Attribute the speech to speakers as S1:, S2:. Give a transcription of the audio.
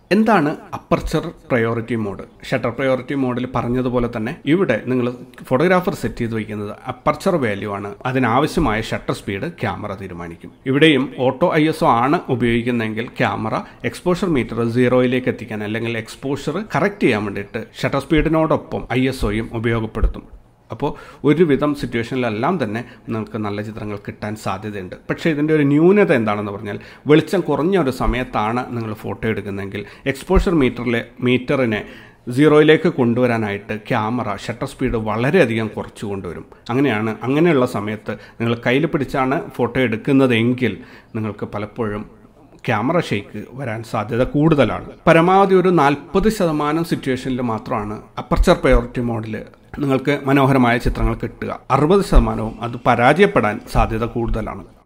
S1: എന്താണ് aperture priority mode? Shutter priority മോഡിൽ പറഞ്ഞതുപോലെ തന്നെ ഇവിടെ നിങ്ങൾ ഫോട്ടോഗ്രാഫർ സെറ്റ് ചെയ്ത് വയ്ക്കുന്നത് അപ്പർച്ചർ വാല്യൂ ആണ്. അതിനാവശ്യമായ ഷട്ടർ സ്പീഡ് ക്യാമറ തീരുമാനിക്കും. ഇവിടെയും ഓട്ടോ ISO ആണ് ഉപയോഗിക്കുന്നതെങ്കിൽ ക്യാമറ എക്സ്പോഷർ മീറ്റർ 0യിലേക്ക് എത്തിക്കാൻ അല്ലെങ്കിൽ എക്സ്പോഷർ കറക്റ്റ് ചെയ്യാൻ വേണ്ടിയിട്ട് ഷട്ടർ സ്പീഡിനോടൊപ്പം ISOയും ഉപയോഗപ്പെടുത്തും. അപ്പോൾ ഒരുവിധം സിറ്റുവേഷനിലെല്ലാം തന്നെ നിങ്ങൾക്ക് നല്ല ചിത്രങ്ങൾ കിട്ടാൻ സാധ്യതയുണ്ട്. പക്ഷേ ഇതിൻ്റെ ഒരു ന്യൂനത എന്താണെന്ന് പറഞ്ഞാൽ വെളിച്ചം കുറഞ്ഞ ഒരു സമയത്താണ് നിങ്ങൾ ഫോട്ടോ എടുക്കുന്നതെങ്കിൽ എക്സ്പോഷർ മീറ്ററിനെ 0യിലേക്ക് കൊണ്ടുവരാനായിട്ട് ക്യാമറ ഷട്ടർ സ്പീഡ് വളരെയധികം കുറച്ച് കൊണ്ടുവരും. അങ്ങനെയുള്ള സമയത്ത് നിങ്ങൾ കയ്യിൽ പിടിച്ചാണ് ഫോട്ടോ എടുക്കുന്നതെങ്കിൽ നിങ്ങൾക്ക് പലപ്പോഴും ക്യാമറ ഷേക്ക് വരാൻ സാധ്യത കൂടുതലാണ്. പരമാവധി ഒരു 40% സിറ്റുവേഷനിൽ മാത്രമാണ് അപ്പർച്ചർ പ്രയോറിറ്റി മോഡിൽ നിങ്ങൾക്ക് മനോഹരമായ ചിത്രങ്ങൾ കിട്ടുക. 60% അത് പരാജയപ്പെടാൻ സാധ്യത കൂടുതലാണ്.